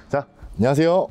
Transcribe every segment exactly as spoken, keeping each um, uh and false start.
자, 안녕하세요.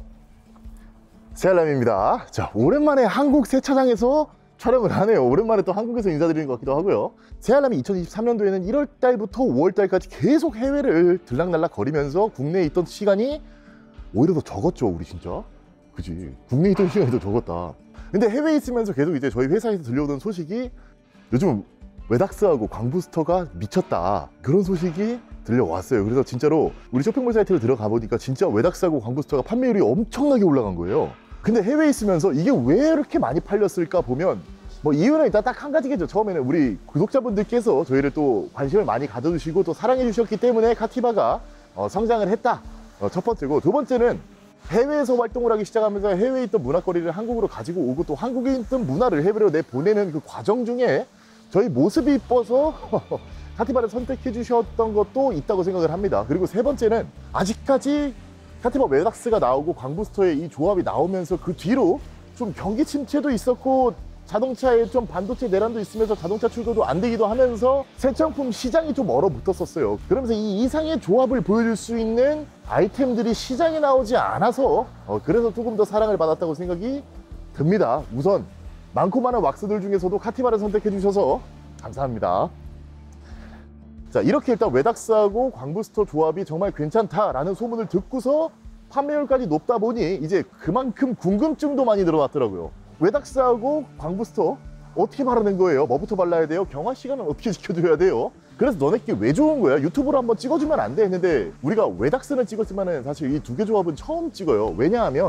새알람입니다. 자, 오랜만에 한국 세차장에서 촬영을 하네요. 오랜만에 또 한국에서 인사드리는 것 같기도 하고요. 새알람이 이천이십삼 년도에는 일월 달부터 오월 달까지 계속 해외를 들락날락 거리면서 국내에 있던 시간이 오히려 더 적었죠. 우리 진짜 그지? 국내에 있던 시간이 더 적었다. 근데 해외에 있으면서 계속 이제 저희 회사에서 들려오던 소식이 요즘 웨닥스하고 광부스터가 미쳤다, 그런 소식이 들려왔어요. 그래서 진짜로 우리 쇼핑몰 사이트를 들어가 보니까 진짜 웨닥스하고 광부스터가 판매율이 엄청나게 올라간 거예요. 근데 해외에 있으면서 이게 왜 이렇게 많이 팔렸을까 보면 뭐 이유는 일단 딱 한 가지겠죠. 처음에는 우리 구독자분들께서 저희를 또 관심을 많이 가져주시고 또 사랑해 주셨기 때문에 카티바가 어, 성장을 했다, 어, 첫 번째고, 두 번째는 해외에서 활동을 하기 시작하면서 해외에 있던 문화거리를 한국으로 가지고 오고 또 한국에 있던 문화를 해외로 내보내는 그 과정 중에 저희 모습이 이뻐서 카티바를 선택해 주셨던 것도 있다고 생각을 합니다. 그리고 세 번째는 아직까지 카티바 웨닥스가 나오고 광부스터의 이 조합이 나오면서 그 뒤로 좀 경기 침체도 있었고 자동차에 좀 반도체 내란도 있으면서 자동차 출고도 안 되기도 하면서 새정품 시장이 좀 얼어붙었었어요. 그러면서 이 이상의 조합을 보여줄 수 있는 아이템들이 시장에 나오지 않아서 어, 그래서 조금 더 사랑을 받았다고 생각이 듭니다. 우선 많고 많은 왁스들 중에서도 카티바를 선택해 주셔서 감사합니다. 자, 이렇게 일단 웨닥스하고 광부스터 조합이 정말 괜찮다라는 소문을 듣고서 판매율까지 높다 보니 이제 그만큼 궁금증도 많이 늘어났더라고요. 웨닥스하고 광부스터 어떻게 바르는 거예요? 뭐부터 발라야 돼요? 경화 시간은 어떻게 지켜줘야 돼요? 그래서 너네끼 왜 좋은 거야? 유튜브로 한번 찍어주면 안 돼? 했는데 우리가 웨닥스는 찍었지만은 사실 이 두 개 조합은 처음 찍어요. 왜냐하면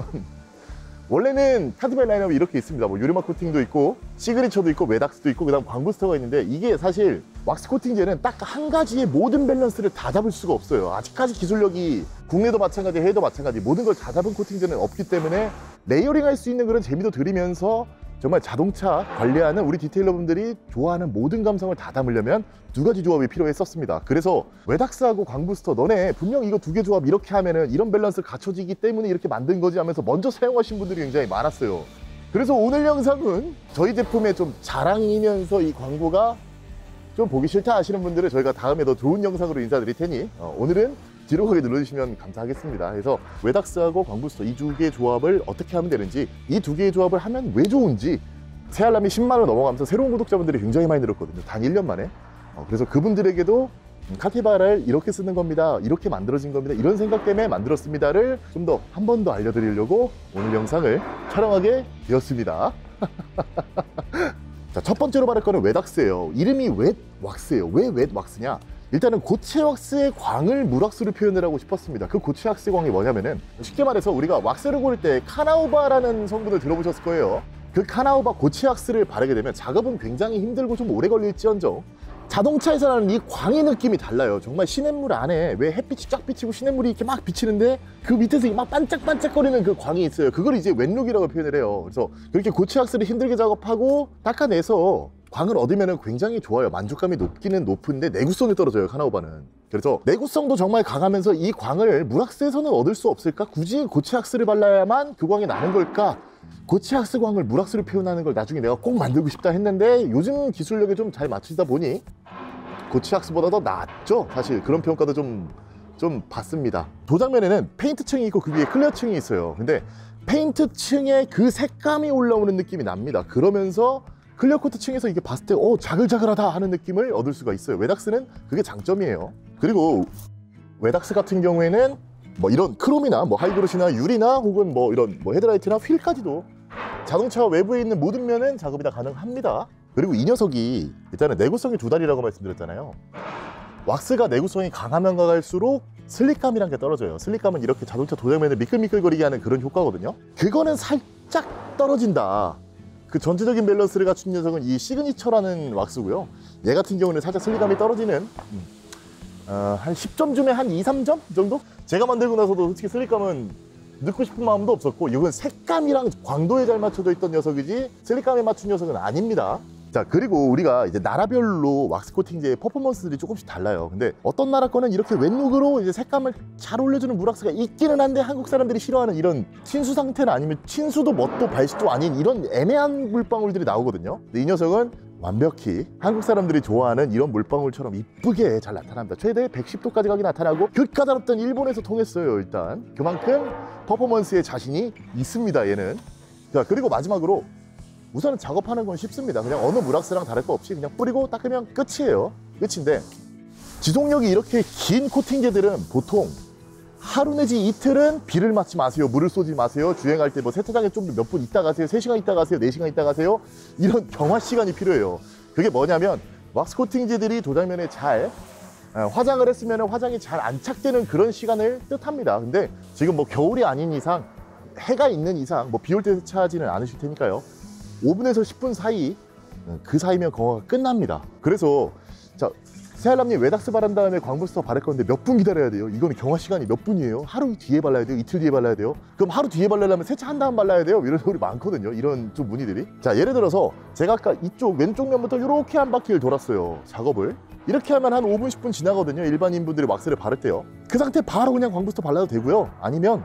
원래는 카티바 라인업이 이렇게 있습니다. 뭐 유리막 코팅도 있고 시그니처도 있고 웨닥스도 있고 그다음 광부스터가 있는데, 이게 사실 왁스 코팅제는 딱 한 가지의 모든 밸런스를 다 잡을 수가 없어요. 아직까지 기술력이 국내도 마찬가지 해외도 마찬가지 모든 걸 다 잡은 코팅제는 없기 때문에 레이어링 할 수 있는 그런 재미도 드리면서 정말 자동차 관리하는 우리 디테일러분들이 좋아하는 모든 감성을 다 담으려면 두 가지 조합이 필요했었습니다. 그래서 웨닥스하고 광부스터 너네 분명 이거 두 개 조합 이렇게 하면은 이런 밸런스 갖춰지기 때문에 이렇게 만든 거지 하면서 먼저 사용하신 분들이 굉장히 많았어요. 그래서 오늘 영상은 저희 제품의 좀 자랑이면서 이 광고가 좀 보기 싫다 하시는 분들은 저희가 다음에 더 좋은 영상으로 인사드릴 테니 어, 오늘은 뒤로 가게 눌러주시면 감사하겠습니다. 그래서 웨닥스하고 광부스터 이 두 개의 조합을 어떻게 하면 되는지, 이 두 개의 조합을 하면 왜 좋은지, 새알람이 십만을 넘어가면서 새로운 구독자분들이 굉장히 많이 늘었거든요. 단 일 년 만에. 어, 그래서 그분들에게도 카티바를 이렇게 쓰는 겁니다, 이렇게 만들어진 겁니다, 이런 생각 때문에 만들었습니다를 좀 더 한 번 더 알려드리려고 오늘 영상을 촬영하게 되었습니다. 자, 첫 번째로 말할 거는 웨닥스예요. 이름이 웻 왁스예요. 왜 웻 왁스냐? 일단은 고체 왁스의 광을 물왁스로 표현을 하고 싶었습니다. 그 고체 왁스 광이 뭐냐면은 쉽게 말해서 우리가 왁스를 고를 때 카나우바라는 성분을 들어보셨을 거예요. 그 카나우바 고체 왁스를 바르게 되면 작업은 굉장히 힘들고 좀 오래 걸릴지언정 자동차에서 나는 이 광의 느낌이 달라요. 정말 시냇물 안에 왜 햇빛이 쫙 비치고 시냇물이 이렇게 막 비치는데 그 밑에서 막 반짝반짝거리는 그 광이 있어요. 그걸 이제 웻룩이라고 표현을 해요. 그래서 그렇게 고체 왁스를 힘들게 작업하고 닦아내서 광을 얻으면 굉장히 좋아요. 만족감이 높기는 높은데 내구성이 떨어져요, 카나우바는. 그래서 내구성도 정말 강하면서 이 광을 물왁스에서는 얻을 수 없을까? 굳이 고체 왁스를 발라야만 그 광이 나는 걸까? 고체 왁스 광을 물왁스로 표현하는 걸 나중에 내가 꼭 만들고 싶다 했는데 요즘 기술력에 좀 잘 맞추다 보니 고체 왁스보다 더 낫죠? 사실 그런 평가도 좀, 좀 받습니다. 도장면에는 페인트층이 있고 그 위에 클리어층이 있어요. 근데 페인트층에 그 색감이 올라오는 느낌이 납니다. 그러면서 클리어 코트 층에서 이게 봤을 때 어, 자글자글하다 하는 느낌을 얻을 수가 있어요. 웨닥스는 그게 장점이에요. 그리고 웨닥스 같은 경우에는 뭐 이런 크롬이나 뭐 하이그로시나 유리나 혹은 뭐 이런 뭐 헤드라이트나 휠까지도 자동차 외부에 있는 모든 면은 작업이 다 가능합니다. 그리고 이 녀석이 일단은 내구성이 두 달이라고 말씀드렸잖아요. 왁스가 내구성이 강하면 강할수록 슬릭감이란 게 떨어져요. 슬릭감은 이렇게 자동차 도장면을 미끌미끌거리게 하는 그런 효과거든요. 그거는 살짝 떨어진다. 그 전체적인 밸런스를 갖춘 녀석은 이 시그니처라는 왁스고요. 얘 같은 경우는 살짝 슬리감이 떨어지는 어, 한 십 점쯤에 한 이, 삼 점 정도? 제가 만들고 나서도 솔직히 슬리감은 넣고 싶은 마음도 없었고, 이건 색감이랑 광도에 잘 맞춰져 있던 녀석이지 슬리감에 맞춘 녀석은 아닙니다. 자, 그리고 우리가 이제 나라별로 왁스 코팅제의 퍼포먼스들이 조금씩 달라요. 근데 어떤 나라 거는 이렇게 왼룩으로 이제 색감을 잘 올려주는 물왁스가 있기는 한데 한국 사람들이 싫어하는 이런 친수 상태는 아니면 친수도 멋도 발수도 아닌 이런 애매한 물방울들이 나오거든요. 근데 이 녀석은 완벽히 한국 사람들이 좋아하는 이런 물방울처럼 이쁘게 잘 나타납니다. 최대 백십 도까지 가게 나타나고 그 까다롭던 일본에서 통했어요. 일단 그만큼 퍼포먼스에 자신이 있습니다. 얘는. 자, 그리고 마지막으로 우선은 작업하는 건 쉽습니다. 그냥 어느 물왁스랑 다를 거 없이 그냥 뿌리고 닦으면 끝이에요. 끝인데 지속력이 이렇게 긴 코팅제들은 보통 하루 내지 이틀은 비를 맞지 마세요. 물을 쏘지 마세요. 주행할 때 뭐 세차장에 좀 몇 분 있다 가세요. 세 시간 있다 가세요. 네 시간 있다 가세요. 이런 경화 시간이 필요해요. 그게 뭐냐면 왁스 코팅제들이 도장면에 잘 화장을 했으면 화장이 잘 안착되는 그런 시간을 뜻합니다. 근데 지금 뭐 겨울이 아닌 이상, 해가 있는 이상 뭐 비 올 때 세차하지는 않으실 테니까요. 오 분에서 십 분 사이, 그 사이면 경화가 끝납니다. 그래서 자, 새알람님 웨닥스 바른 다음에 광부스터 바를 건데 몇 분 기다려야 돼요? 이거는 경화 시간이 몇 분이에요? 하루 뒤에 발라야 돼요? 이틀 뒤에 발라야 돼요? 그럼 하루 뒤에 바르려면 세차한 다음 발라야 돼요? 이런 소리 많거든요. 이런 좀 문의들이. 자, 예를 들어서 제가 아까 이쪽 왼쪽 면부터 이렇게 한 바퀴를 돌았어요. 작업을. 이렇게 하면 한 오 분, 십 분 지나거든요. 일반인분들이 왁스를 바를 때요. 그 상태 바로 그냥 광부스터 발라도 되고요. 아니면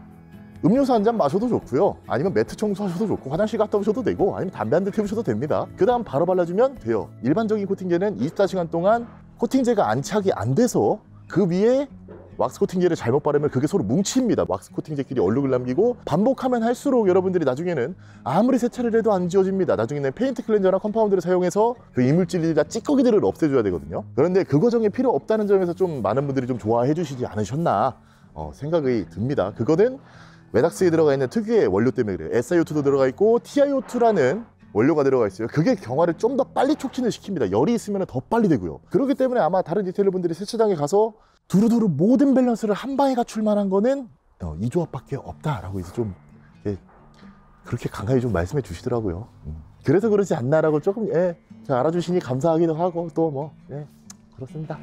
음료수 한 잔 마셔도 좋고요. 아니면 매트 청소하셔도 좋고 화장실 갔다 오셔도 되고 아니면 담배 한 대 태우셔도 됩니다. 그 다음 바로 발라주면 돼요. 일반적인 코팅제는 이십사 시간 동안 코팅제가 안착이 안 돼서 그 위에 왁스 코팅제를 잘못 바르면 그게 서로 뭉칩니다. 왁스 코팅제끼리 얼룩을 남기고 반복하면 할수록 여러분들이 나중에는 아무리 세차를 해도 안 지워집니다. 나중에는 페인트 클렌저나 컴파운드를 사용해서 그 이물질이나 찌꺼기들을 없애줘야 되거든요. 그런데 그 과정이 필요 없다는 점에서 좀 많은 분들이 좀 좋아해 주시지 않으셨나 어, 생각이 듭니다. 그거는 웨닥스에 들어가 있는 특유의 원료 때문에 그래요. 에스 아이 오 투도 들어가 있고 티 아이 오 투라는 원료가 들어가 있어요. 그게 경화를 좀 더 빨리 촉진을 시킵니다. 열이 있으면 더 빨리 되고요. 그렇기 때문에 아마 다른 디테일러 분들이 세차장에 가서 두루두루 모든 밸런스를 한 방에 갖출 만한 거는 어, 이 조합밖에 없다라고 해서 좀 예, 그렇게 간간히 좀 말씀해 주시더라고요. 음. 그래서 그러지 않나라고 조금 예, 잘 알아주시니 감사하기도 하고 또 뭐 예, 그렇습니다.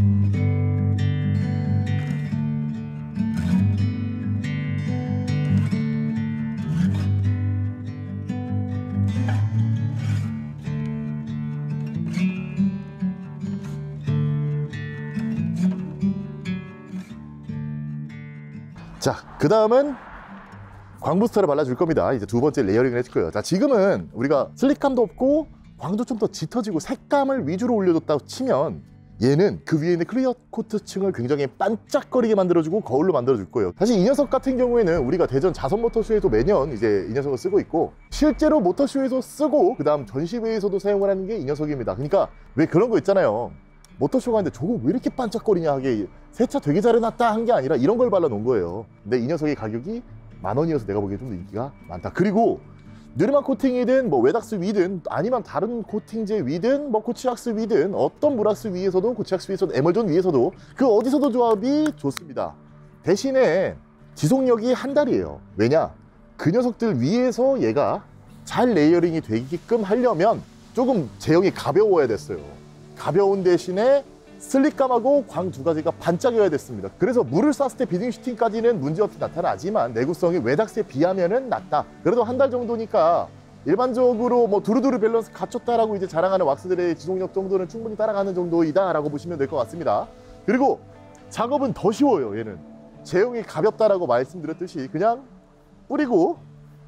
자, 그 다음은 광부스터를 발라줄 겁니다. 이제 두 번째 레이어링을 해줄 거예요. 자, 지금은 우리가 슬립감도 없고 광도 좀 더 짙어지고 색감을 위주로 올려줬다고 치면 얘는 그 위에 있는 클리어 코트층을 굉장히 반짝거리게 만들어주고 거울로 만들어줄 거예요. 사실 이 녀석 같은 경우에는 우리가 대전 자선 모터쇼에도 매년 이제 이 녀석을 쓰고 있고 실제로 모터쇼에서 쓰고 그 다음 전시회에서도 사용을 하는 게 이 녀석입니다. 그러니까 왜 그런 거 있잖아요. 모터쇼가 하는데 저거 왜 이렇게 반짝거리냐 하게 세차 되게 잘 해놨다 한 게 아니라 이런 걸 발라놓은 거예요. 근데 이 녀석의 가격이 만 원이어서 내가 보기에 좀 더 인기가 많다. 그리고 느르마 코팅이든 뭐 웨닥스 위든 아니면 다른 코팅제 위든 뭐 코치왁스 위든 어떤 물왁스 위에서도 코치왁스 위에서도 에멀전 위에서도 그 어디서도 조합이 좋습니다. 대신에 지속력이 한 달이에요. 왜냐? 그 녀석들 위에서 얘가 잘 레이어링이 되게끔 하려면 조금 제형이 가벼워야 됐어요. 가벼운 대신에 슬립감하고 광 두 가지가 반짝여야 됐습니다. 그래서 물을 쐈을 때 비딩 슈팅까지는 문제없이 나타나지만 내구성이 웨닥스에 비하면은 낮다. 그래도 한 달 정도니까 일반적으로 뭐 두루두루 밸런스 갖췄다라고 이제 자랑하는 왁스들의 지속력 정도는 충분히 따라가는 정도이다라고 보시면 될 것 같습니다. 그리고 작업은 더 쉬워요. 얘는 제형이 가볍다라고 말씀드렸듯이 그냥 뿌리고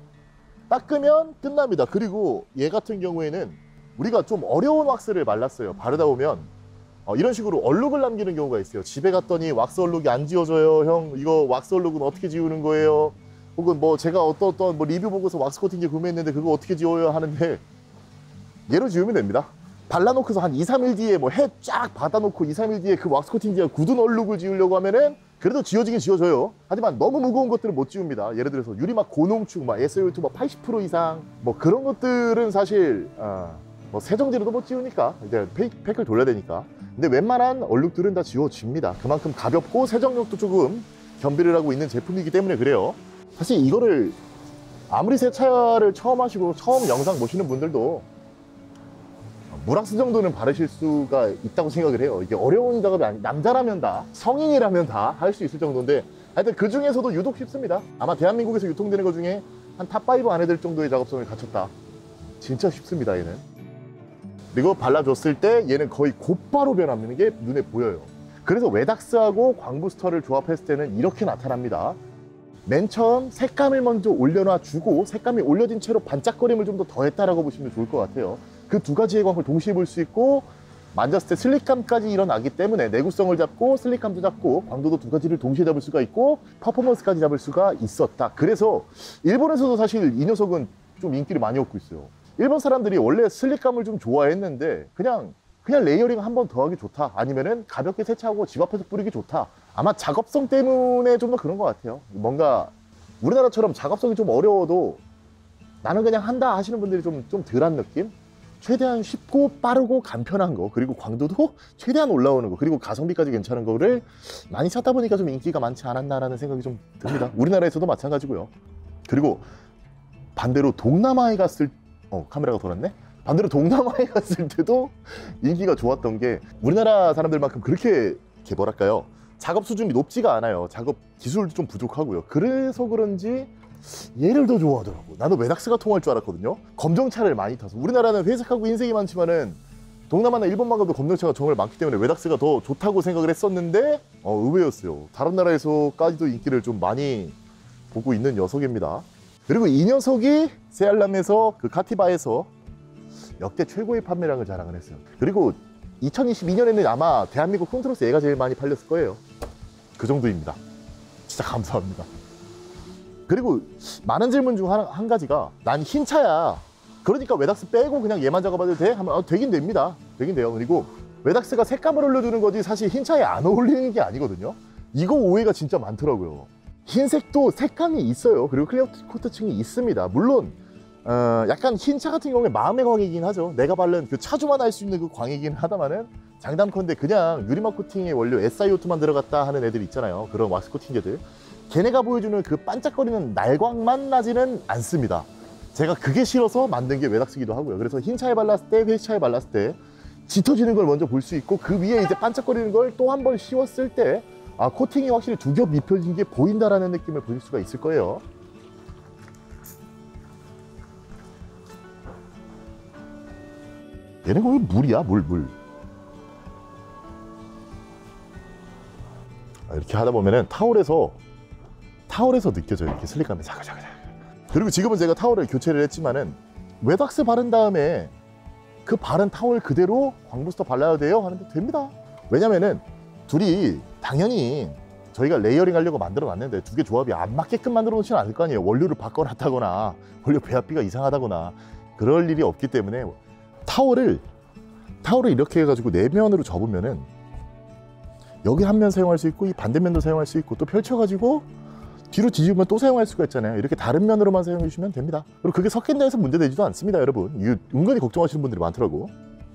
닦으면 끝납니다. 그리고 얘 같은 경우에는 우리가 좀 어려운 왁스를 발랐어요. 바르다 보면 어, 이런 식으로 얼룩을 남기는 경우가 있어요. 집에 갔더니 왁스 얼룩이 안 지워져요. 형 이거 왁스 얼룩은 어떻게 지우는 거예요? 혹은 뭐 제가 어떤 어떤 뭐 리뷰 보고서 왁스 코팅제 구매했는데 그거 어떻게 지워요? 하는데 얘로 지우면 됩니다. 발라놓고서 한 이, 삼 일 뒤에 뭐 해 쫙 받아놓고 이, 삼 일 뒤에 그 왁스 코팅제가 굳은 얼룩을 지우려고 하면은 그래도 지워지긴 지워져요. 하지만 너무 무거운 것들은 못 지웁니다. 예를 들어서 유리막 고농축, 막 에스 아이 오 투 뭐 팔십 퍼센트 이상 뭐 그런 것들은 사실 어, 뭐 세정제로도 못 지우니까 이제 팩을 돌려야 되니까. 근데 웬만한 얼룩들은 다 지워집니다. 그만큼 가볍고 세정력도 조금 겸비를 하고 있는 제품이기 때문에 그래요. 사실 이거를 아무리 세차를 처음 하시고 처음 영상 보시는 분들도 물왁스 정도는 바르실 수가 있다고 생각을 해요. 이게 어려운 작업이 아니, 남자라면 다, 성인이라면 다 할 수 있을 정도인데 하여튼 그 중에서도 유독 쉽습니다. 아마 대한민국에서 유통되는 것 중에 한 탑 파이브 안에 들 정도의 작업성을 갖췄다. 진짜 쉽습니다, 얘는. 그리고 발라줬을 때 얘는 거의 곧바로 변하는 게 눈에 보여요. 그래서 웨닥스하고 광부스터를 조합했을 때는 이렇게 나타납니다. 맨 처음 색감을 먼저 올려놔 주고 색감이 올려진 채로 반짝거림을 좀 더 더했다라고 보시면 좋을 것 같아요. 그 두 가지의 광을 동시에 볼 수 있고 만졌을 때 슬립감까지 일어나기 때문에 내구성을 잡고 슬립감도 잡고 광도도 두 가지를 동시에 잡을 수가 있고 퍼포먼스까지 잡을 수가 있었다. 그래서 일본에서도 사실 이 녀석은 좀 인기를 많이 얻고 있어요. 일본 사람들이 원래 슬립감을 좀 좋아했는데 그냥 그냥 레이어링 한 번 더 하기 좋다, 아니면은 가볍게 세차하고 집 앞에서 뿌리기 좋다. 아마 작업성 때문에 좀 더 그런 것 같아요. 뭔가 우리나라처럼 작업성이 좀 어려워도 나는 그냥 한다 하시는 분들이 좀, 좀 덜한 느낌? 최대한 쉽고 빠르고 간편한 거, 그리고 광도도 최대한 올라오는 거, 그리고 가성비까지 괜찮은 거를 많이 찾다 보니까 좀 인기가 많지 않았나라는 생각이 좀 듭니다. 우리나라에서도 마찬가지고요. 그리고 반대로 동남아에 갔을 어 카메라가 돌았네? 반대로 동남아에 갔을 때도 인기가 좋았던 게 우리나라 사람들만큼 그렇게 이렇게 뭐랄까요, 작업 수준이 높지가 않아요. 작업 기술도 좀 부족하고요. 그래서 그런지 얘를 더 좋아하더라고. 나는 웨닥스가 통할 줄 알았거든요. 검정차를 많이 타서. 우리나라는 회색하고 흰색이 많지만은 동남아나 일본만 가도 검정차가 정말 많기 때문에 웨닥스가 더 좋다고 생각을 했었는데 어, 의외였어요. 다른 나라에서까지도 인기를 좀 많이 보고 있는 녀석입니다. 그리고 이 녀석이 세알람에서 그 카티바에서 역대 최고의 판매량을 자랑을 했어요. 그리고 이천이십이 년에는 아마 대한민국 컨트로스 얘가 제일 많이 팔렸을 거예요. 그 정도입니다. 진짜 감사합니다. 그리고 많은 질문 중 한, 한 가지가 난 흰 차야, 그러니까 웨닥스 빼고 그냥 얘만 작업해도 돼? 하면 어, 되긴 됩니다. 되긴 돼요. 그리고 웨닥스가 색감을 올려주는 거지 사실 흰 차에 안 어울리는 게 아니거든요. 이거 오해가 진짜 많더라고요. 흰색도 색감이 있어요. 그리고 클리어 코트층이 있습니다. 물론 어, 약간 흰 차 같은 경우에 마음의 광이긴 하죠. 내가 바른 그 차주만 알 수 있는 그 광이긴 하다마는 장담컨대 그냥 유리막 코팅의 원료 에스아이오투만 들어갔다 하는 애들 있잖아요. 그런 왁스 코팅제들, 걔네가 보여주는 그 반짝거리는 날광만 나지는 않습니다. 제가 그게 싫어서 만든 게 웨닥스기도 하고요. 그래서 흰 차에 발랐을 때, 회차에 발랐을 때 짙어지는 걸 먼저 볼 수 있고, 그 위에 이제 반짝거리는 걸 또 한 번 씌웠을 때 아, 코팅이 확실히 두 겹 입혀진 게 보인다라는 느낌을 보실 수가 있을 거예요. 얘네가 왜 물이야? 물, 물. 아, 이렇게 하다 보면은 타올에서 타올에서 느껴져요. 이렇게 슬립감이 자글자글. 그리고 지금은 제가 타올을 교체를 했지만은 웨닥스 바른 다음에 그 바른 타올 그대로 광부스터 발라야 돼요? 하는데 됩니다. 왜냐면은 둘이 당연히 저희가 레이어링 하려고 만들어 놨는데 두 개 조합이 안 맞게끔 만들어 놓지는 않을 거 아니에요. 원료를 바꿔놨다거나 원료 배합비가 이상하다거나 그럴 일이 없기 때문에 타올을 타올을 이렇게 해가지고 내면으로 접으면은 여기 한 면 사용할 수 있고 이 반대면도 사용할 수 있고 또 펼쳐가지고 뒤로 뒤집으면 또 사용할 수가 있잖아요. 이렇게 다른 면으로만 사용해 주시면 됩니다. 그리고 그게 섞인다 해서 문제되지도 않습니다, 여러분. 이거 은근히 걱정하시는 분들이 많더라고.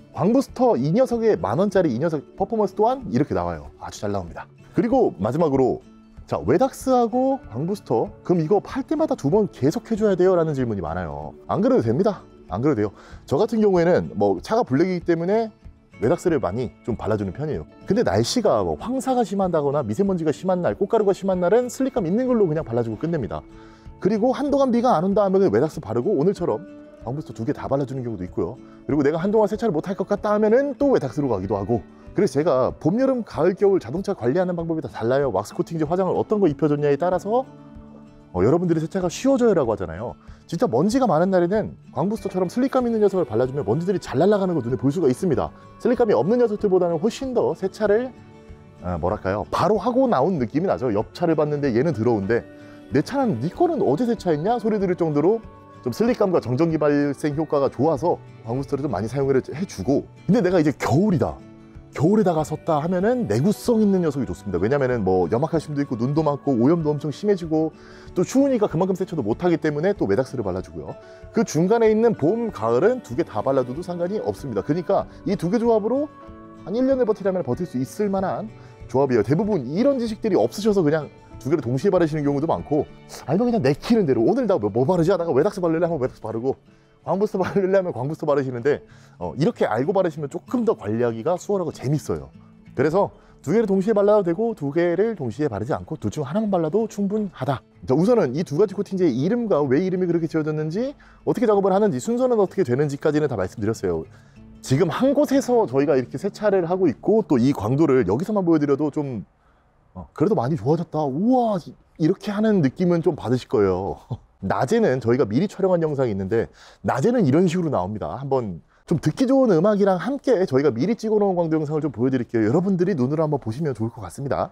광부스터 이 녀석의 만원짜리 이 녀석 퍼포먼스 또한 이렇게 나와요. 아주 잘 나옵니다. 그리고 마지막으로 자, 웨닥스하고 광부스터 그럼 이거 팔 때마다 두 번 계속 해줘야 돼요? 라는 질문이 많아요. 안 그래도 됩니다. 안 그래도 돼요. 저 같은 경우에는 뭐 차가 블랙이기 때문에 웨닥스를 많이 좀 발라주는 편이에요. 근데 날씨가 뭐 황사가 심하다거나 미세먼지가 심한 날, 꽃가루가 심한 날은 슬립감 있는 걸로 그냥 발라주고 끝냅니다. 그리고 한동안 비가 안 온다 하면 웨닥스 바르고 오늘처럼 광부스터 두 개 다 발라주는 경우도 있고요. 그리고 내가 한동안 세차를 못할 것 같다 하면은 또 웨닥스로 가기도 하고. 그래서 제가 봄, 여름, 가을, 겨울 자동차 관리하는 방법이 다 달라요. 왁스 코팅제 화장을 어떤 거 입혀줬냐에 따라서 어, 여러분들의 세차가 쉬워져요 라고 하잖아요. 진짜 먼지가 많은 날에는 광부스터처럼 슬립감 있는 녀석을 발라주면 먼지들이 잘 날아가는 거 눈에 볼 수가 있습니다. 슬립감이 없는 녀석들보다는 훨씬 더 세차를 아, 뭐랄까요, 바로 하고 나온 느낌이 나죠. 옆 차를 봤는데 얘는 더러운데 내 차는 네 거는 어제 세차했냐? 소리 들을 정도로 좀 슬립감과 정전기 발생 효과가 좋아서 광부스터를 좀 많이 사용을 해주고. 근데 내가 이제 겨울이다, 겨울에다가 섰다 하면은 내구성 있는 녀석이 좋습니다. 왜냐면은 뭐 염화칼슘도 있고 눈도 많고 오염도 엄청 심해지고 또 추우니까 그만큼 세차도 못하기 때문에 또 웨닥스를 발라주고요. 그 중간에 있는 봄, 가을은 두 개 다 발라줘도 상관이 없습니다. 그러니까 이 두 개 조합으로 한 일 년을 버티려면 버틸 수 있을 만한 조합이에요. 대부분 이런 지식들이 없으셔서 그냥 두 개를 동시에 바르시는 경우도 많고, 아니면 그냥 내키는 대로 오늘 나 뭐 바르지 하다가 웨닥스 바르려 하면 웨닥스 바르고 광부스터 바르려면 광부스터 바르시는데 어, 이렇게 알고 바르시면 조금 더 관리하기가 수월하고 재밌어요. 그래서 두 개를 동시에 발라도 되고 두 개를 동시에 바르지 않고 둘 중 하나만 발라도 충분하다. 자, 우선은 이 두 가지 코팅제의 이름과 왜 이름이 그렇게 지어졌는지, 어떻게 작업을 하는지, 순서는 어떻게 되는지까지는 다 말씀드렸어요. 지금 한 곳에서 저희가 이렇게 세차를 하고 있고 또 이 광도를 여기서만 보여드려도 좀 어, 그래도 많이 좋아졌다, 우와 이렇게 하는 느낌은 좀 받으실 거예요. 낮에는 저희가 미리 촬영한 영상이 있는데 낮에는 이런 식으로 나옵니다. 한번 좀 듣기 좋은 음악이랑 함께 저희가 미리 찍어 놓은 광도 영상을 좀 보여드릴게요. 여러분들이 눈으로 한번 보시면 좋을 것 같습니다.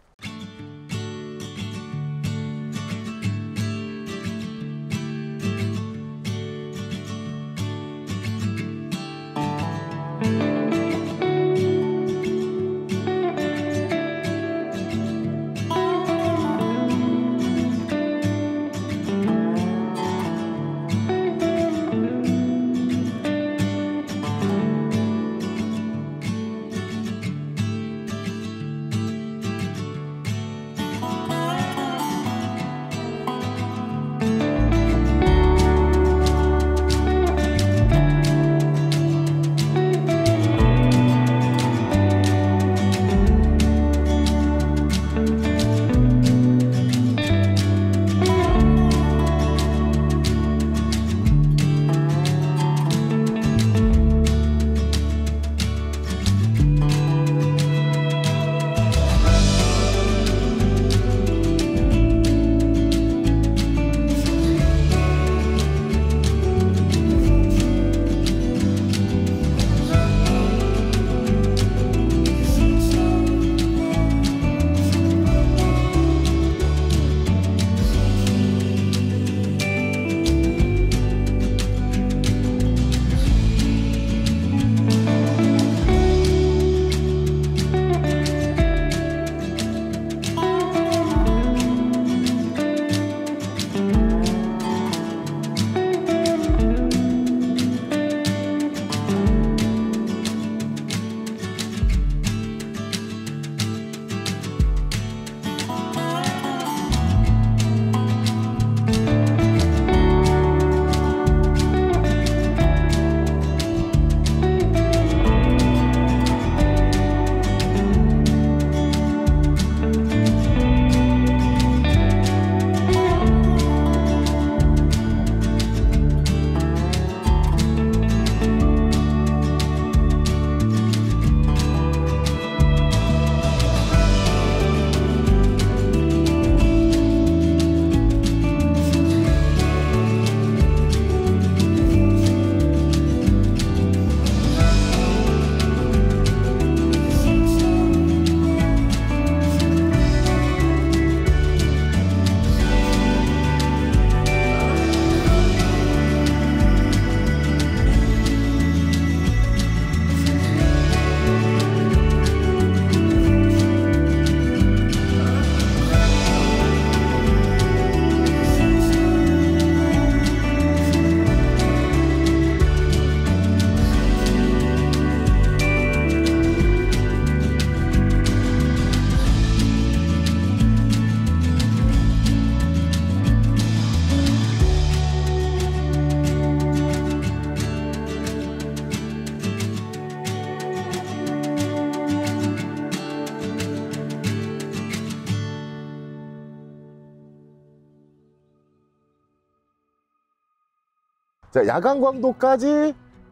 자, 야간 광도까지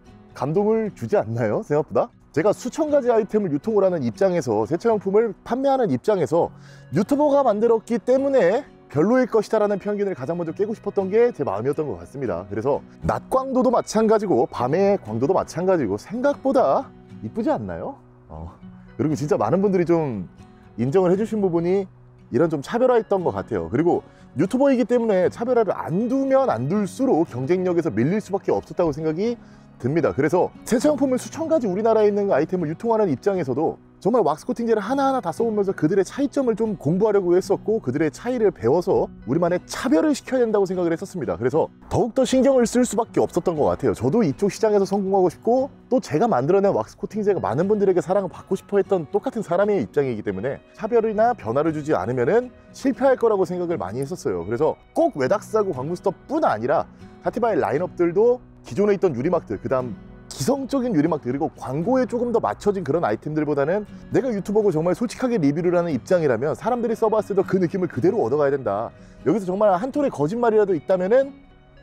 감동을 주지 않나요? 생각보다? 제가 수천 가지 아이템을 유통을 하는 입장에서, 세차용품을 판매하는 입장에서 유튜버가 만들었기 때문에 별로일 것이다 라는 편견을 가장 먼저 깨고 싶었던 게 제 마음이었던 것 같습니다. 그래서 낮 광도도 마찬가지고 밤의 광도도 마찬가지고 생각보다 이쁘지 않나요? 어. 그리고 진짜 많은 분들이 좀 인정을 해주신 부분이 이런 좀 차별화했던 것 같아요. 그리고 유튜버이기 때문에 차별화를 안 두면 안 둘수록 경쟁력에서 밀릴 수밖에 없었다고 생각이 듭니다. 그래서 세차용품을 수천 가지 우리나라에 있는 아이템을 유통하는 입장에서도 정말 왁스 코팅제를 하나하나 다 써보면서 그들의 차이점을 좀 공부하려고 했었고, 그들의 차이를 배워서 우리만의 차별을 시켜야 된다고 생각을 했었습니다. 그래서 더욱더 신경을 쓸 수밖에 없었던 것 같아요. 저도 이쪽 시장에서 성공하고 싶고, 또 제가 만들어낸 왁스 코팅제가 많은 분들에게 사랑을 받고 싶어 했던 똑같은 사람의 입장이기 때문에 차별이나 변화를 주지 않으면은 실패할 거라고 생각을 많이 했었어요. 그래서 꼭 웨닥스하고 광무스터뿐 아니라 카티바의 라인업들도 기존에 있던 유리막들, 그 다음 기성적인 유리막들, 그리고 광고에 조금 더 맞춰진 그런 아이템들보다는 내가 유튜버고 정말 솔직하게 리뷰를 하는 입장이라면 사람들이 써봤을 때 그 느낌을 그대로 얻어가야 된다. 여기서 정말 한 톨의 거짓말이라도 있다면은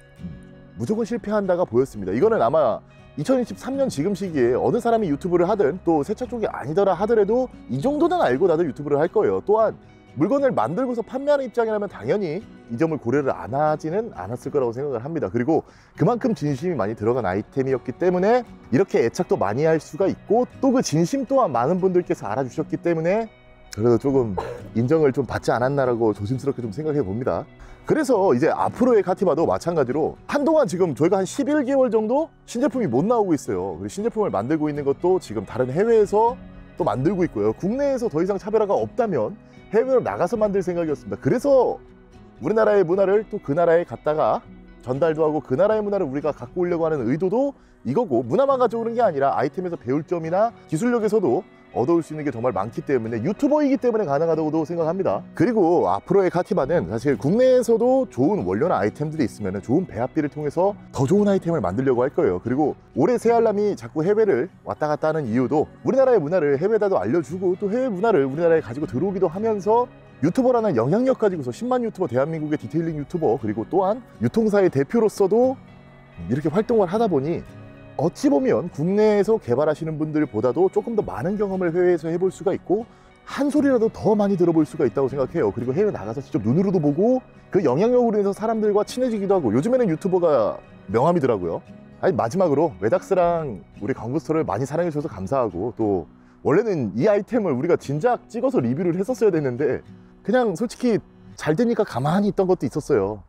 무조건 실패한다가 보였습니다. 이거는 아마 이천이십삼 년 지금 시기에 어느 사람이 유튜브를 하든, 또 세차 쪽이 아니더라 하더라도 이 정도는 알고 다들 유튜브를 할 거예요. 또한 물건을 만들고서 판매하는 입장이라면 당연히 이 점을 고려를 안 하지는 않았을 거라고 생각을 합니다. 그리고 그만큼 진심이 많이 들어간 아이템이었기 때문에 이렇게 애착도 많이 할 수가 있고, 또 그 진심 또한 많은 분들께서 알아주셨기 때문에 그래도 조금 인정을 좀 받지 않았나라고 조심스럽게 좀 생각해 봅니다. 그래서 이제 앞으로의 카티바도 마찬가지로 한동안 지금 저희가 한 십일 개월 정도 신제품이 못 나오고 있어요. 그리고 신제품을 만들고 있는 것도 지금 다른 해외에서 또 만들고 있고요. 국내에서 더 이상 차별화가 없다면 해외로 나가서 만들 생각이었습니다. 그래서 우리나라의 문화를 또 그 나라에 갔다가 전달도 하고 그 나라의 문화를 우리가 갖고 오려고 하는 의도도 이거고, 문화만 가져오는 게 아니라 아이템에서 배울 점이나 기술력에서도 얻어올 수 있는 게 정말 많기 때문에 유튜버이기 때문에 가능하다고도 생각합니다. 그리고 앞으로의 카티바는 사실 국내에서도 좋은 원료나 아이템들이 있으면 좋은 배합비를 통해서 더 좋은 아이템을 만들려고 할 거예요. 그리고 올해 새알람이 자꾸 해외를 왔다 갔다 하는 이유도 우리나라의 문화를 해외에다도 알려주고 또 해외 문화를 우리나라에 가지고 들어오기도 하면서 유튜버라는 영향력 가지고서 십만 유튜버, 대한민국의 디테일링 유튜버, 그리고 또한 유통사의 대표로서도 이렇게 활동을 하다 보니 어찌 보면 국내에서 개발하시는 분들보다도 조금 더 많은 경험을 해외에서 해볼 수가 있고 한 소리라도 더 많이 들어볼 수가 있다고 생각해요. 그리고 해외 나가서 직접 눈으로도 보고 그 영향력으로 인해서 사람들과 친해지기도 하고, 요즘에는 유튜버가 명함이더라고요. 아니, 마지막으로 웨닥스랑 우리 건구스토어를 많이 사랑해 주셔서 감사하고, 또 원래는 이 아이템을 우리가 진작 찍어서 리뷰를 했었어야 됐는데 그냥 솔직히 잘 되니까 가만히 있던 것도 있었어요.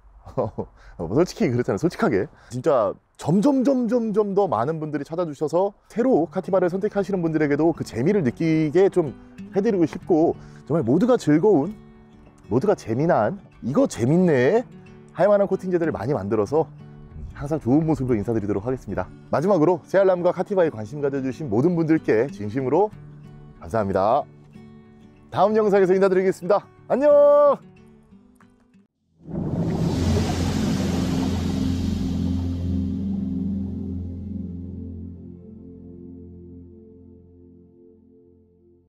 솔직히 그렇잖아요. 솔직하게 진짜 점점 점점 점 더 많은 분들이 찾아주셔서 새로 카티바를 선택하시는 분들에게도 그 재미를 느끼게 좀 해드리고 싶고, 정말 모두가 즐거운, 모두가 재미난, 이거 재밌네 할 만한 코팅제들을 많이 만들어서 항상 좋은 모습으로 인사드리도록 하겠습니다. 마지막으로 새알람과 카티바에 관심 가져주신 모든 분들께 진심으로 감사합니다. 다음 영상에서 인사드리겠습니다. 안녕.